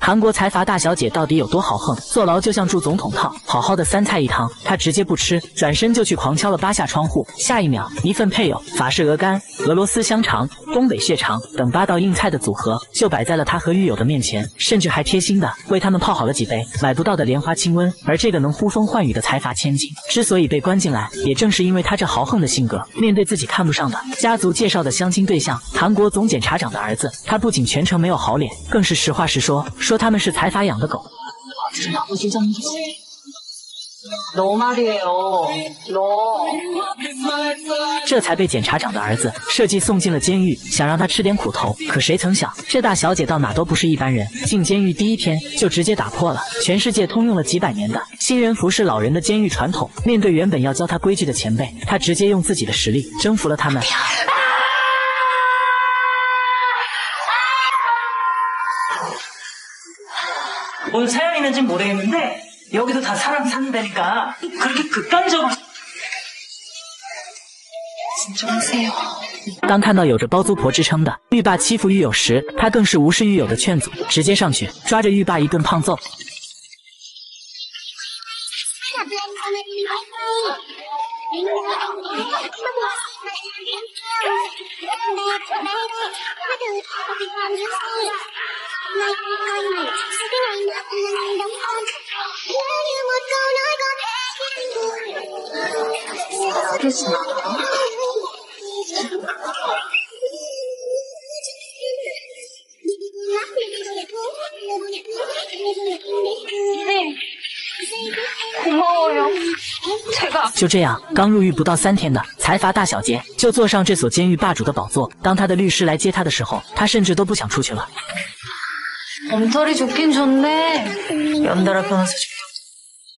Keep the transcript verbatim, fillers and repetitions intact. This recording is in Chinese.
韩国财阀大小姐到底有多豪横？坐牢就像住总统套，好好的三菜一汤，她直接不吃，转身就去狂敲了八下窗户。下一秒，一份配有法式鹅肝、俄罗斯香肠、东北蟹肠等八道硬菜的组合就摆在了他和狱友的面前，甚至还贴心的为他们泡好了几杯买不到的莲花清瘟。而这个能呼风唤雨的财阀千金，之所以被关进来，也正是因为他这豪横的性格。面对自己看不上的家族介绍的相亲对象，韩国总检察长的儿子，他不仅全程没有好脸，更是实话实说，说他们是财阀养的狗。 너 말이에요. 너. 这才被检察长的儿子设计送进了监狱，想让他吃点苦头。可谁曾想，这大小姐到哪都不是一般人，进监狱第一天就直接打破了全世界通用了几百年的新人服侍老人的监狱传统。面对原本要教她规矩的前辈，她直接用自己的实力征服了他们。 뭔 사연이 있는지 모르겠는데 여기도 다 사람 사는다니까 그렇게 극단적으로 진정하세요. 当看到有着包租婆之称的狱霸欺负狱友时，他更是无视狱友的劝阻，直接上去抓着狱霸一顿胖揍。 고마워요. 제가 就这样，刚入狱不到三天的财阀大小姐就坐上这所监狱霸主的宝座。当她的律师来接她的时候，她甚至都不想出去了。 몸털이 좋긴 좋네. 연달아 변호사